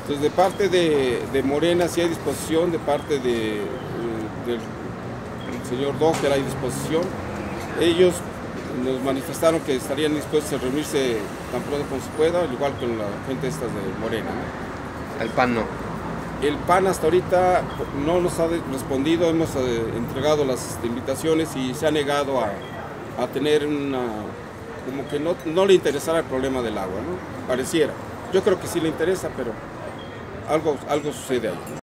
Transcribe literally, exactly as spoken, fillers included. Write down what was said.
Entonces, de parte de, de Morena sí hay disposición, de parte de, del señor Docker hay disposición. Ellos nos manifestaron que estarían dispuestos a reunirse tan pronto como se pueda, al igual con la gente esta de Morena, ¿no? El P A N no. El P A N hasta ahorita no nos ha respondido, hemos eh, entregado las invitaciones y se ha negado a, a tener una, como que no, no le interesara el problema del agua, ¿no? Pareciera. Yo creo que sí le interesa, pero algo, algo sucede ahí.